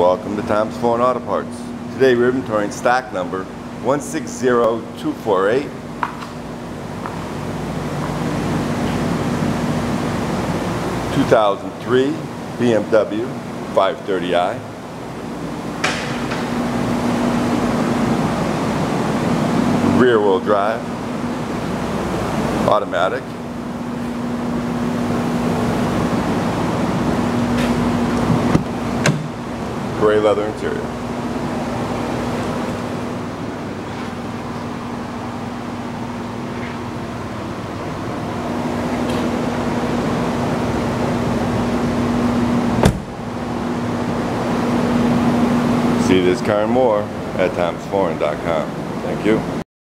Welcome to Tom's Foreign Auto Parts. Today we're inventorying stock number 160248. (2003) BMW 530i. Rear wheel drive, automatic. Gray leather interior. See this car and more at tomsforeign.com. Thank you.